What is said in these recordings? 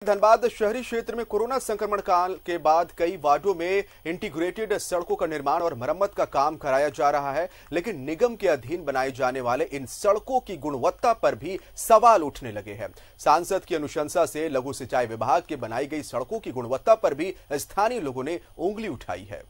धनबाद शहरी क्षेत्र में कोरोना संक्रमण काल के बाद कई वार्डों में इंटीग्रेटेड सड़कों का निर्माण और मरम्मत का काम कराया जा रहा है, लेकिन निगम के अधीन बनाए जाने वाले इन सड़कों की गुणवत्ता पर भी सवाल उठने लगे हैं। सांसद की अनुशंसा से लघु सिंचाई विभाग के बनाई गई सड़कों की गुणवत्ता पर भी स्थानीय लोगों ने उंगली उठाई है।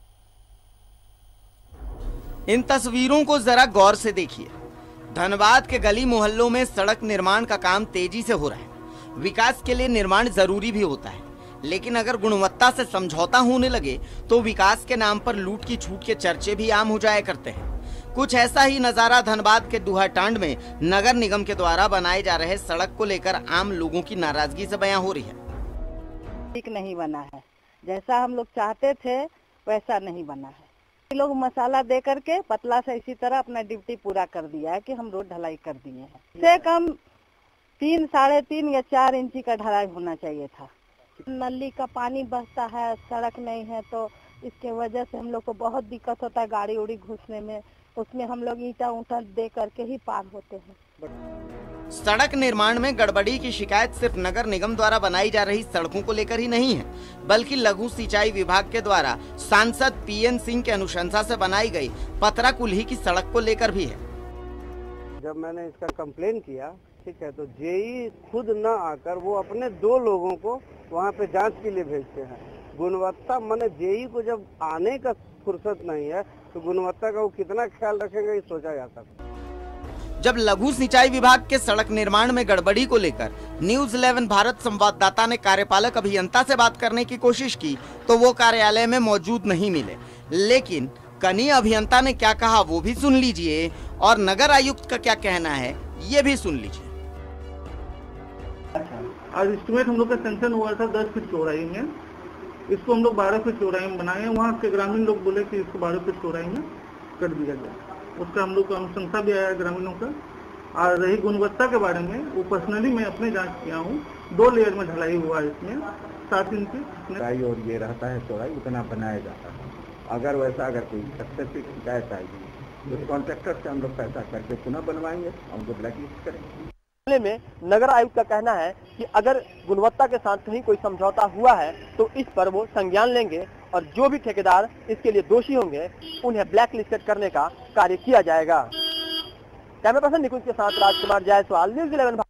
इन तस्वीरों को जरा गौर से देखिए। धनबाद के गली मोहल्लों में सड़क निर्माण का काम तेजी से हो रहा है। विकास के लिए निर्माण जरूरी भी होता है, लेकिन अगर गुणवत्ता से समझौता होने लगे तो विकास के नाम पर लूट की छूट के चर्चे भी आम हो जाया करते हैं। कुछ ऐसा ही नजारा धनबाद के दुहाटांड में नगर निगम के द्वारा बनाए जा रहे सड़क को लेकर आम लोगों की नाराजगी से बयां हो रही है। ठीक नहीं बना है, जैसा हम लोग चाहते थे वैसा नहीं बना है। लोग मसाला दे करके पतला से इसी तरह अपना ड्यूटी पूरा कर दिया है कि हम रोड ढलाई कर दिए हैं। से कम 3, 3.5 या 4 इंची का ढलाई होना चाहिए था। नली का पानी बहता है, सड़क नहीं है, तो इसके वजह से हम लोग को बहुत दिक्कत होता है गाड़ी उड़ी घुसने में। उसमें हम लोग ईंटा ऊंटा दे करके ही पार होते हैं। सड़क निर्माण में गड़बड़ी की शिकायत सिर्फ नगर निगम द्वारा बनाई जा रही सड़कों को लेकर ही नहीं है, बल्कि लघु सिंचाई विभाग के द्वारा सांसद पीएन सिंह के अनुशंसा से बनाई गई पतरा कुल्ही की सड़क को लेकर भी है। जब मैंने इसका कंप्लेन किया, ठीक है, तो जेई खुद न आकर वो अपने 2 लोगों को वहाँ पे जांच के लिए भेजते हैं। गुणवत्ता माने जेई को जब आने का फुर्सत नहीं है तो गुणवत्ता का वो कितना ख्याल रखेंगे ये सोचा जा सकता है। जब लघु सिंचाई विभाग के सड़क निर्माण में गड़बड़ी को लेकर न्यूज़ 11 भारत संवाददाता ने कार्यपालक अभियंता से बात करने की कोशिश की तो वो कार्यालय में मौजूद नहीं मिले, लेकिन कनीय अभियंता ने क्या कहा वो भी सुन लीजिए और नगर आयुक्त का क्या कहना है ये भी सुन लीजिए। आज एस्टिमेट हम लोग का सेंक्शन हुआ था 10 फीट चौड़ाई में, इसको हम लोग 12 फीट चौड़ाई में बनाए। वहाँ के ग्रामीण लोग बोले कि इसको 12 फीट चौड़ाई में कर दिया गया। उसका हम लोग का अनुशंसा भी आया ग्रामीणों का। और रही गुणवत्ता के बारे में, वो पर्सनली मैं अपने जांच किया हूँ। 2 लेयर में ढलाई हुआ है इसमें 7 इंच और ये रहता है चौड़ाई उतना बनाया जाता है। अगर वैसा कोई स्पेसिफिक शिकायत आएगी तो कॉन्ट्रैक्टर से हम लोग पैसा करके पुनः बनवाएंगे, हमको ब्लैक लिस्ट करेंगे। मामले में नगर आयुक्त का कहना है कि अगर गुणवत्ता के साथ कहीं कोई समझौता हुआ है तो इस पर वो संज्ञान लेंगे और जो भी ठेकेदार इसके लिए दोषी होंगे उन्हें ब्लैक लिस्टेड करने का कार्य किया जाएगा। कैमरा पर्सन निकुंज के साथ राजकुमार जायसवाल, न्यूज़ 11।